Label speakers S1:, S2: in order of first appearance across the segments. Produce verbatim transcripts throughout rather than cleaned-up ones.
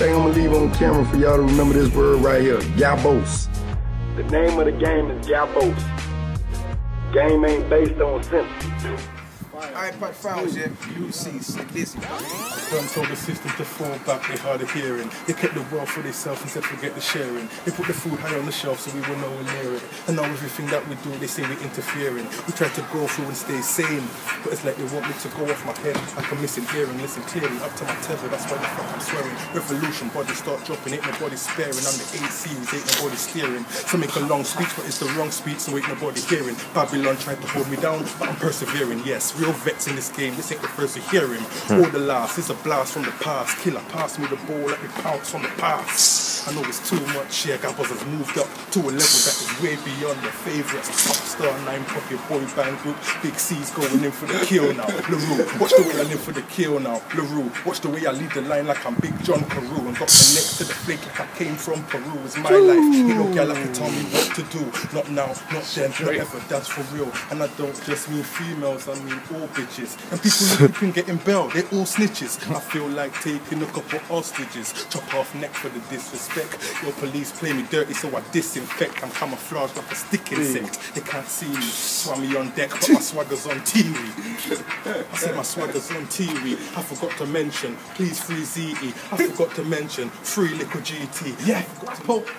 S1: thing I'm gonna leave on camera for y'all to remember this word right here, Gabos. The name of the game is Gabos. Game ain't based on symptoms.
S2: Alright, but fouls, yeah. U C, sick, listen.
S3: Don't tell the system to fall back, they hard of hearing. They kept the wealth for themselves and said forget the sharing. They put the food high on the shelf so we were nowhere near it. And now everything that we do, they say we're interfering. We try to go through and stay sane, but it's like they want me to go off my head. Like I'm missing hearing, listen clearly, up to my tether, that's why the fuck I'm swearing. Revolution, body start dropping, ain't nobody sparing. I'm the eight series, ain't nobody steering. So make a long speech, but it's the wrong speech, so ain't nobody hearing. Babylon tried to hold me down, but I'm persevering, yes. Real vets in this game, this ain't the first of hearing. Or the last, it's a blast from the past. Killer, pass me the ball, let me pounce from the past. I know it's too much, yeah, Gabos has moved up to a level that is way beyond the favourites. Top star, nine pocket boy band group, Big C's going in for the kill now. LaRue, watch the way I live for the kill now. LaRue, watch the way I lead the line like I'm Big John Carew. And got the next to the flake like I came from Peru. It's my life, you know, girl, I can tell me what to do. Not now, not then, not ever, that's for real. And I don't just mean females, I mean all bitches. And people who can get in bail, they're all snitches. I feel like taking a couple hostages. Chop off neck for the disrespect. Your police play me dirty, so I disinfect. I'm camouflaged like a stick insect. They can't see me, swam me on deck, but my swagger's on T V. I said my swagger's on T V. I forgot to mention, please free Z E. I forgot to mention, free Liquor G T. Yeah, I forgot to poke.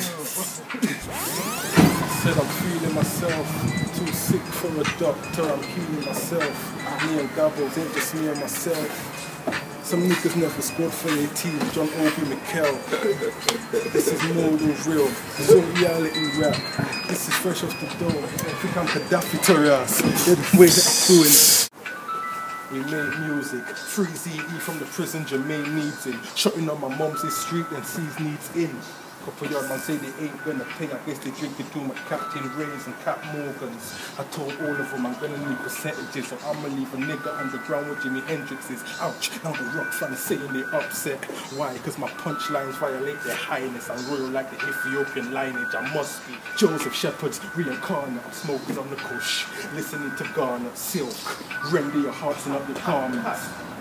S3: I said I'm feeling myself, too sick for a doctor, I'm healing myself. Me and Gabos ain't just me and myself. Some niggas never scored for their team, John Obi Mikel. This is more than real, it's all reality rap. This is fresh off the door, I think I'm Gaddafi to your ass. Yeah, the way that I'm doing it. We make music, free Z E from the prison Jermaine needs him. Shutting on my mom's street and sees needs in. Couple yard man say they ain't gonna pay, I guess they drinking too much Captain Ray's and Cap Morgan's. I told all of them I'm gonna need percentages, so I'ma leave a nigga underground with Jimi Hendrix is. Ouch, now the rock fans saying they upset. Why? Cause my punchlines violate their highness. I'm royal like the Ethiopian lineage, I must be Joseph Shepherd's reincarnate. I'm smoking on the kush, listening to Garnet, Silk, remedy your hearts and up your garments.